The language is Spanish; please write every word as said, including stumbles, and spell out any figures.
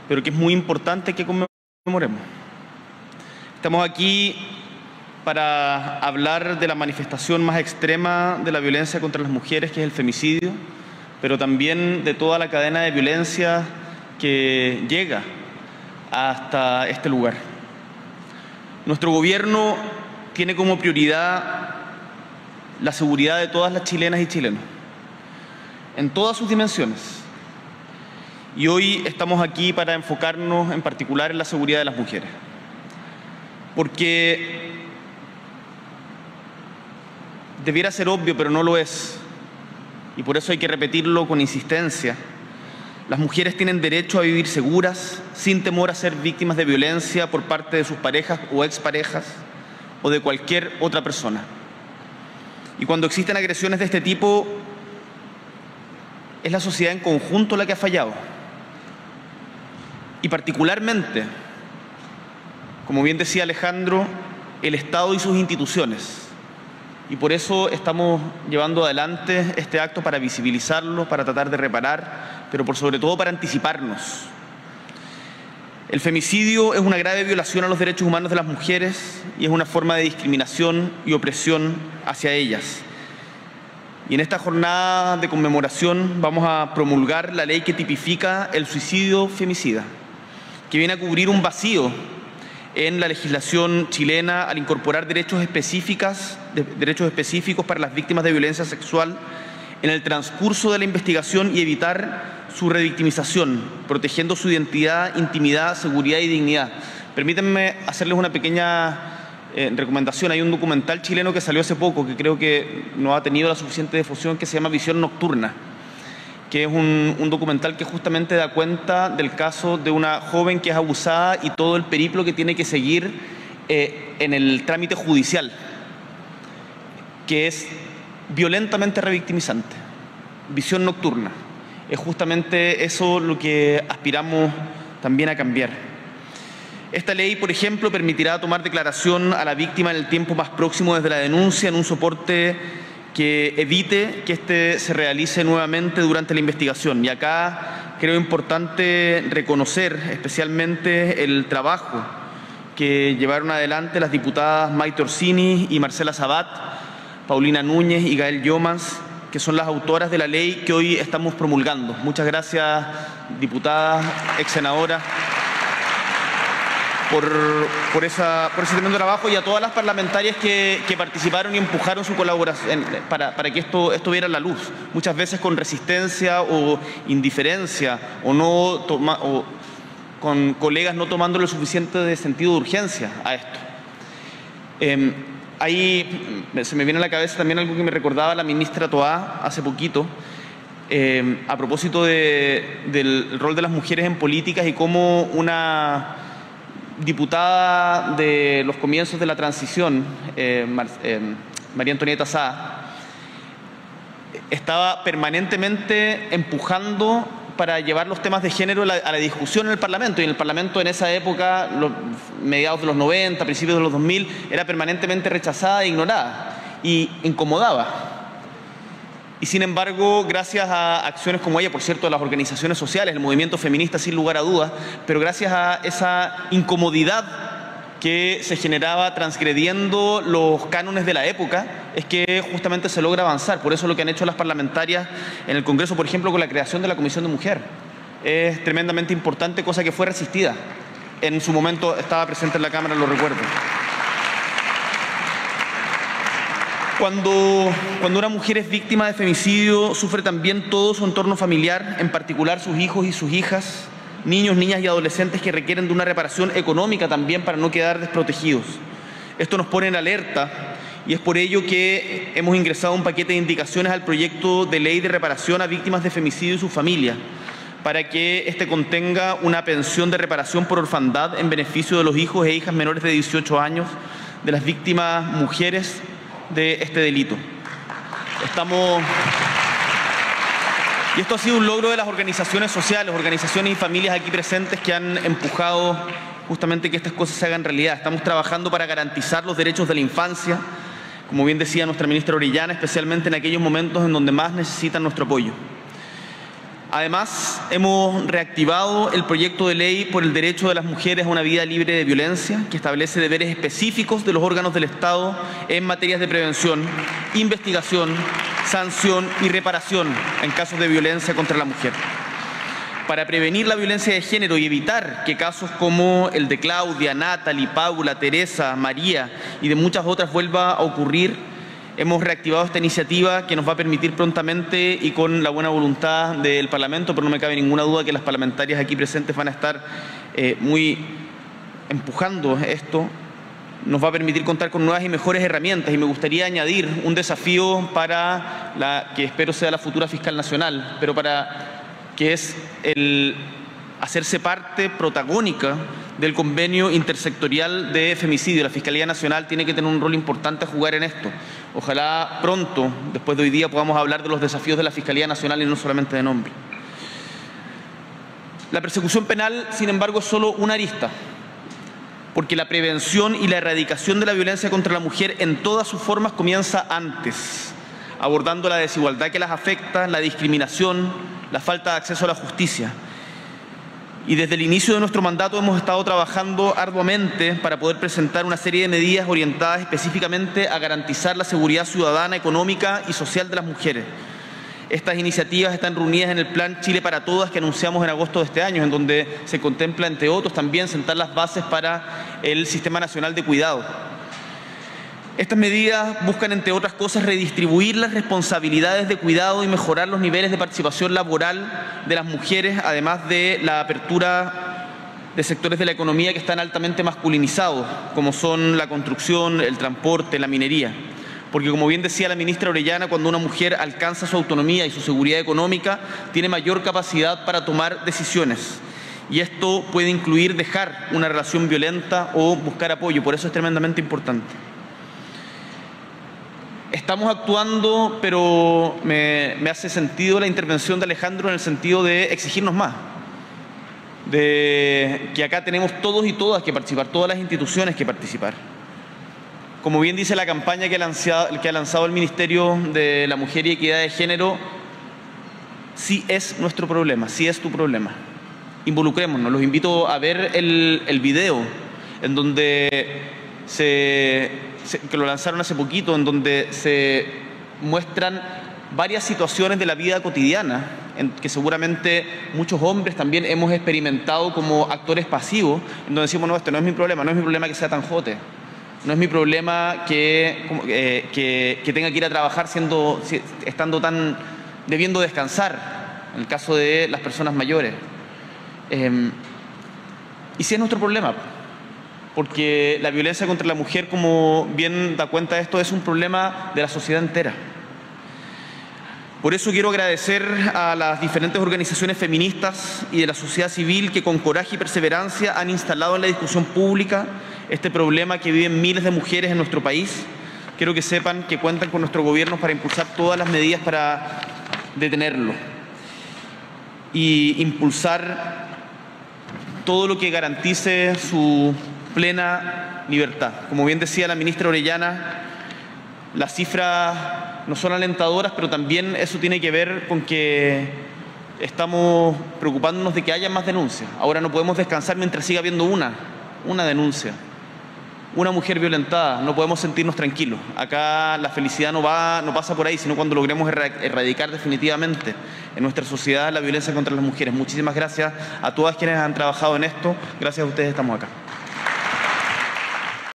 pero que es muy importante que conmemoremos. Estamos aquí para hablar de la manifestación más extrema de la violencia contra las mujeres, que es el femicidio, pero también de toda la cadena de violencia que llega hasta este lugar. Nuestro gobierno tiene como prioridad la seguridad de todas las chilenas y chilenos, en todas sus dimensiones. Y hoy estamos aquí para enfocarnos en particular en la seguridad de las mujeres. Porque debiera ser obvio, pero no lo es, y por eso hay que repetirlo con insistencia. Las mujeres tienen derecho a vivir seguras, sin temor a ser víctimas de violencia por parte de sus parejas o exparejas o de cualquier otra persona. Y cuando existen agresiones de este tipo, es la sociedad en conjunto la que ha fallado. Y particularmente, como bien decía Alejandro, el Estado y sus instituciones. Y por eso estamos llevando adelante este acto para visibilizarlo, para tratar de reparar, pero por sobre todo para anticiparnos. El femicidio es una grave violación a los derechos humanos de las mujeres y es una forma de discriminación y opresión hacia ellas. Y en esta jornada de conmemoración vamos a promulgar la ley que tipifica el suicidio femicida, que viene a cubrir un vacío en la legislación chilena al incorporar derechos específicos, derechos específicos para las víctimas de violencia sexual en el transcurso de la investigación y evitar su revictimización, protegiendo su identidad, intimidad, seguridad y dignidad. Permítanme hacerles una pequeña eh, recomendación. Hay un documental chileno que salió hace poco, que creo que no ha tenido la suficiente difusión, que se llama Visión Nocturna, que es un, un documental que justamente da cuenta del caso de una joven que es abusada y todo el periplo que tiene que seguir eh, en el trámite judicial, que es violentamente revictimizante. Visión Nocturna. Es justamente eso lo que aspiramos también a cambiar. Esta ley, por ejemplo, permitirá tomar declaración a la víctima en el tiempo más próximo desde la denuncia en un soporte que evite que éste se realice nuevamente durante la investigación. Y acá creo importante reconocer especialmente el trabajo que llevaron adelante las diputadas Maite Orsini y Marcela Sabat, Paulina Núñez y Gael Llomas, que son las autoras de la ley que hoy estamos promulgando. Muchas gracias, diputadas, ex senadoras, Por, por, esa, por ese tremendo trabajo, y a todas las parlamentarias que, que participaron y empujaron su colaboración para, para que esto, esto viera la luz, muchas veces con resistencia o indiferencia o, no toma, o con colegas no tomando lo suficiente de sentido de urgencia a esto. Eh, ahí se me viene a la cabeza también algo que me recordaba la ministra Toá hace poquito, eh, a propósito de, del rol de las mujeres en políticas y cómo una diputada de los comienzos de la transición, eh, Mar, eh, María Antonieta Sá, estaba permanentemente empujando para llevar los temas de género a la, a la discusión en el Parlamento. Y en el Parlamento en esa época, los, mediados de los noventa, principios de los dos mil, era permanentemente rechazada e ignorada y incomodaba. Y sin embargo, gracias a acciones como ella, por cierto, de las organizaciones sociales, el movimiento feminista sin lugar a dudas, pero gracias a esa incomodidad que se generaba transgrediendo los cánones de la época, es que justamente se logra avanzar. Por eso lo que han hecho las parlamentarias en el Congreso, por ejemplo, con la creación de la Comisión de Mujer, es tremendamente importante, cosa que fue resistida. En su momento estaba presente en la Cámara, lo recuerdo. Cuando, cuando una mujer es víctima de femicidio, sufre también todo su entorno familiar, en particular sus hijos y sus hijas, niños, niñas y adolescentes que requieren de una reparación económica también para no quedar desprotegidos. Esto nos pone en alerta y es por ello que hemos ingresado un paquete de indicaciones al proyecto de ley de reparación a víctimas de femicidio y sus familias, para que éste contenga una pensión de reparación por orfandad en beneficio de los hijos e hijas menores de dieciocho años de las víctimas mujeres de este delito. Estamos... Y esto ha sido un logro de las organizaciones sociales, organizaciones y familias aquí presentes que han empujado justamente que estas cosas se hagan realidad. Estamos trabajando para garantizar los derechos de la infancia, como bien decía nuestra ministra Orellana, especialmente en aquellos momentos en donde más necesitan nuestro apoyo. Además, hemos reactivado el proyecto de ley por el derecho de las mujeres a una vida libre de violencia, que establece deberes específicos de los órganos del Estado en materias de prevención, investigación, sanción y reparación en casos de violencia contra la mujer. Para prevenir la violencia de género y evitar que casos como el de Claudia, Natalie, Paula, Teresa, María y de muchas otras vuelva a ocurrir, hemos reactivado esta iniciativa que nos va a permitir prontamente y con la buena voluntad del Parlamento, pero no me cabe ninguna duda que las parlamentarias aquí presentes van a estar eh, muy empujando esto, nos va a permitir contar con nuevas y mejores herramientas. Y me gustaría añadir un desafío para la que espero sea la futura fiscal nacional, pero para que es el hacerse parte protagónica del convenio intersectorial de femicidio. La Fiscalía Nacional tiene que tener un rol importante a jugar en esto. Ojalá pronto, después de hoy día, podamos hablar de los desafíos de la Fiscalía Nacional y no solamente de nombre. La persecución penal, sin embargo, es solo una arista, porque la prevención y la erradicación de la violencia contra la mujer en todas sus formas comienza antes, abordando la desigualdad que las afecta, la discriminación, la falta de acceso a la justicia. Y desde el inicio de nuestro mandato hemos estado trabajando arduamente para poder presentar una serie de medidas orientadas específicamente a garantizar la seguridad ciudadana, económica y social de las mujeres. Estas iniciativas están reunidas en el Plan Chile para Todas que anunciamos en agosto de este año, en donde se contempla, entre otros, también sentar las bases para el Sistema Nacional de Cuidado. Estas medidas buscan, entre otras cosas, redistribuir las responsabilidades de cuidado y mejorar los niveles de participación laboral de las mujeres, además de la apertura de sectores de la economía que están altamente masculinizados, como son la construcción, el transporte, la minería. Porque, como bien decía la ministra Orellana, cuando una mujer alcanza su autonomía y su seguridad económica, tiene mayor capacidad para tomar decisiones. Y esto puede incluir dejar una relación violenta o buscar apoyo. Por eso es tremendamente importante. Estamos actuando, pero me, me hace sentido la intervención de Alejandro en el sentido de exigirnos más, de que acá tenemos todos y todas que participar, todas las instituciones que participar. Como bien dice la campaña que ha lanzado, que ha lanzado el Ministerio de la Mujer y Equidad de Género, sí es nuestro problema, sí es tu problema. Involucrémonos. Los invito a ver el, el video en donde se... que lo lanzaron hace poquito, en donde se muestran varias situaciones de la vida cotidiana, en que seguramente muchos hombres también hemos experimentado como actores pasivos, en donde decimos, no, este no es mi problema, no es mi problema que sea tan jote, no es mi problema que, eh, que, que tenga que ir a trabajar siendo, estando tan, debiendo descansar, en el caso de las personas mayores. Eh, y sí es nuestro problema, porque la violencia contra la mujer, como bien da cuenta de esto, es un problema de la sociedad entera. Por eso quiero agradecer a las diferentes organizaciones feministas y de la sociedad civil que con coraje y perseverancia han instalado en la discusión pública este problema que viven miles de mujeres en nuestro país. Quiero que sepan que cuentan con nuestro gobierno para impulsar todas las medidas para detenerlo y impulsar todo lo que garantice su plena libertad. Como bien decía la ministra Orellana, las cifras no son alentadoras, pero también eso tiene que ver con que estamos preocupándonos de que haya más denuncias. Ahora no podemos descansar mientras siga habiendo una, una denuncia, una mujer violentada. No podemos sentirnos tranquilos. Acá la felicidad no va, no pasa por ahí, sino cuando logremos erradicar definitivamente en nuestra sociedad la violencia contra las mujeres. Muchísimas gracias a todas quienes han trabajado en esto. Gracias a ustedes estamos acá.